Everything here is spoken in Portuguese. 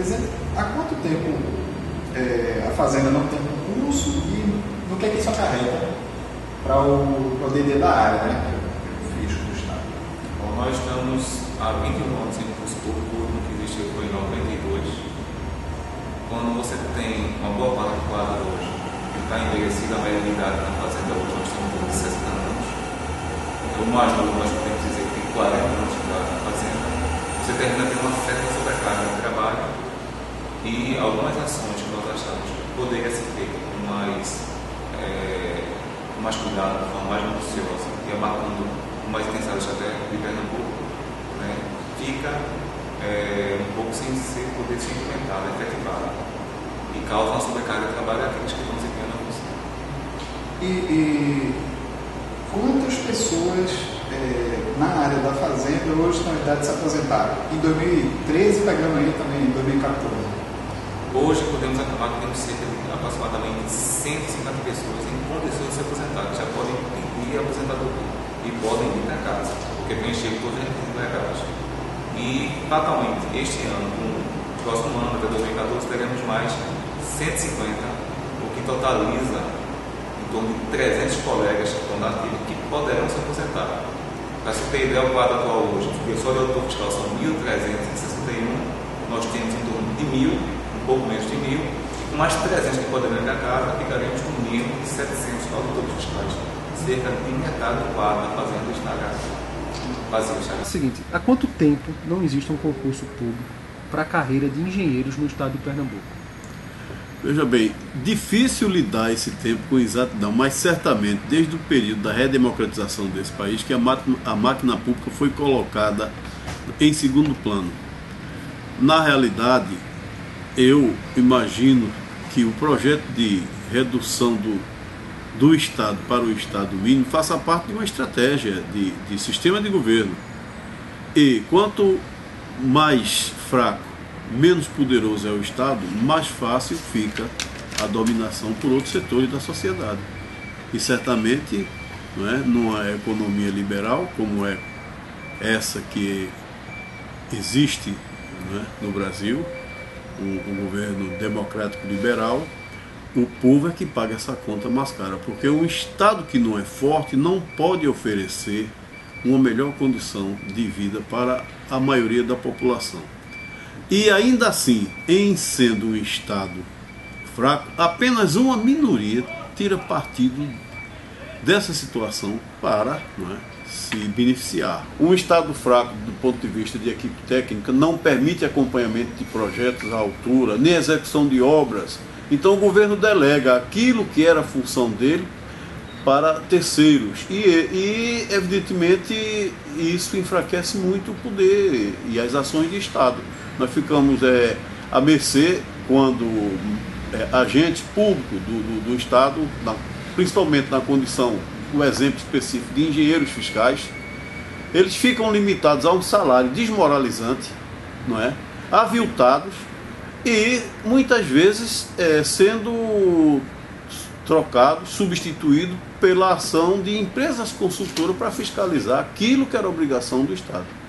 Presidente, há quanto tempo a Fazenda não tem concurso e no que é que isso acarreta para o DD da área, né? Que eu fiz do Estado? Bom, nós estamos há 21 anos em concurso público, que existiu foi em 92. Quando você tem uma boa parte do quadro hoje, que está envelhecida a média de idade na Fazenda hoje, nós temos de 60 anos. O mais novo nós podemos dizer que tem 40 anos de idade na Fazenda. Você termina tendo uma certa sobrecarga de trabalho e algumas ações que nós achamos que poderia ser feita com mais cuidado, de forma mais minuciosa e abarcando com mais intenção até de Pernambuco, né, fica um pouco sem poder ser implementada, efetivada, e causa uma sobrecarga de trabalho àqueles que estão desempenhando a função. E quantas pessoas na área da Fazenda hoje estão em idade de se aposentar? Em 2013, pegando aí também em 2014. Hoje podemos afirmar que temos cerca de aproximadamente 150 pessoas em condições de se aposentar, que já podem pedir aposentadoria e podem ir para casa, porque preencheram todos os requisitos da recadagem. E, fatalmente, este ano, no próximo ano, até 2014, teremos mais 150, o que totaliza em torno de 300 colegas que estão na ativa que poderão se aposentar. Para se ter ideia, o quadro atual hoje, porque só de autor fiscal são 1.361, nós temos em torno de 1.000, pouco menos de 1.000, e com mais 300 que poderão ir para casa, ficaremos com 1.700 auditores fiscais. Cerca de metade do quadro da Fazenda está vazio. É o seguinte, há quanto tempo não existe um concurso público para a carreira de engenheiros no estado de Pernambuco? Veja bem, difícil lidar esse tempo com exatidão, mas certamente desde o período da redemocratização desse país que a máquina pública foi colocada em segundo plano. Na realidade, eu imagino que o projeto de redução do Estado para o Estado mínimo faça parte de uma estratégia de sistema de governo. E quanto mais fraco, menos poderoso é o Estado, mais fácil fica a dominação por outros setores da sociedade. E certamente, não é, numa economia liberal como é essa que existe, não é, no Brasil, um governo democrático liberal, o povo é que paga essa conta mais cara, porque um Estado que não é forte não pode oferecer uma melhor condição de vida para a maioria da população. E ainda assim, em sendo um Estado fraco, apenas uma minoria tira partido dessa situação para, não é, se beneficiar. Um Estado fraco do ponto de vista de equipe técnica não permite acompanhamento de projetos à altura, nem execução de obras. Então o governo delega aquilo que era a função dele para terceiros e evidentemente isso enfraquece muito o poder e as ações de Estado. Nós ficamos à mercê quando agentes públicos do Estado, principalmente na condição, o exemplo específico de engenheiros fiscais, eles ficam limitados a um salário desmoralizante, não é? Aviltados e muitas vezes sendo trocado, substituído pela ação de empresas consultoras para fiscalizar aquilo que era obrigação do Estado.